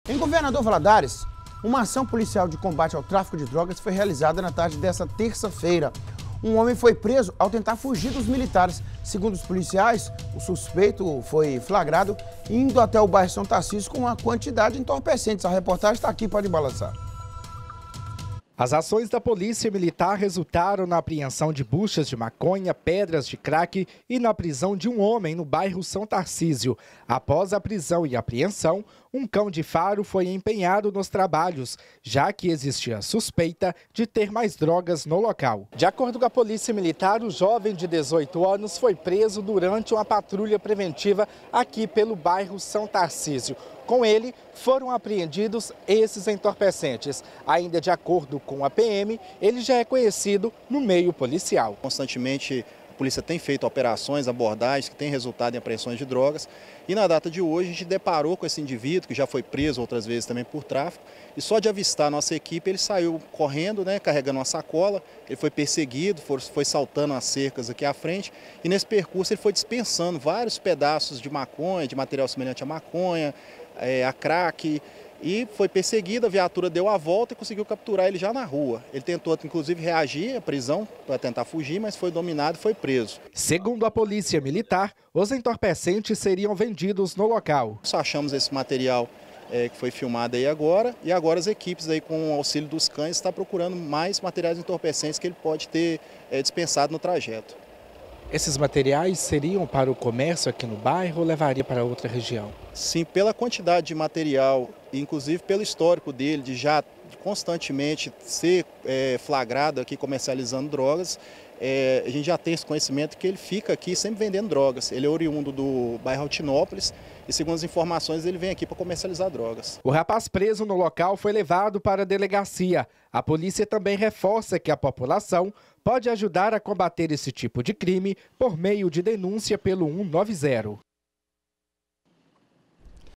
Em Governador Valadares, uma ação policial de combate ao tráfico de drogas foi realizada na tarde desta terça-feira. Um homem foi preso ao tentar fugir dos militares. Segundo os policiais, o suspeito foi flagrado indo até o bairro São Tarcísio com uma quantidade de entorpecentes. A reportagem está aqui, pode balançar. As ações da Polícia Militar resultaram na apreensão de buchas de maconha, pedras de crack e na prisão de um homem no bairro São Tarcísio. Após a prisão e apreensão, um cão de faro foi empenhado nos trabalhos, já que existia suspeita de ter mais drogas no local. De acordo com a Polícia Militar, o jovem de 18 anos foi preso durante uma patrulha preventiva aqui pelo bairro São Tarcísio. Com ele, foram apreendidos esses entorpecentes. Ainda de acordo com a PM, ele já é conhecido no meio policial. Constantemente, a polícia tem feito operações, abordagens que têm resultado em apreensões de drogas. E na data de hoje, a gente deparou com esse indivíduo, que já foi preso outras vezes também por tráfico. E só de avistar a nossa equipe, ele saiu correndo, carregando uma sacola. Ele foi perseguido, foi saltando as cercas aqui à frente. E nesse percurso, ele foi dispensando vários pedaços de maconha, de material semelhante à maconha, a crack, e foi perseguido, a viatura deu a volta e conseguiu capturar ele já na rua. Ele tentou, inclusive, reagir à prisão para tentar fugir, mas foi dominado e foi preso. Segundo a Polícia Militar, os entorpecentes seriam vendidos no local. Só achamos esse material que foi filmado aí agora, e agora as equipes aí, com o auxílio dos cães, estão procurando mais materiais entorpecentes que ele pode ter dispensado no trajeto. Esses materiais seriam para o comércio aqui no bairro ou levaria para outra região? Sim, pela quantidade de material, inclusive pelo histórico dele, de já constantemente ser flagrado aqui comercializando drogas, a gente já tem esse conhecimento que ele fica aqui sempre vendendo drogas. Ele é oriundo do bairro Altinópolis e, segundo as informações, ele vem aqui para comercializar drogas. O rapaz preso no local foi levado para a delegacia. A polícia também reforça que a população pode ajudar a combater esse tipo de crime por meio de denúncia pelo 190.